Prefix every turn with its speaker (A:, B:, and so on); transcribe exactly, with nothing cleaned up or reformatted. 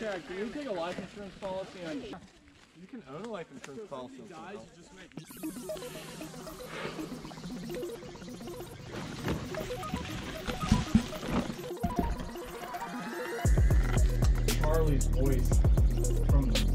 A: check. Can you take a life insurance policy on?
B: You can own a life insurance policy.
A: If he dies, you just make. Charlie's voice from the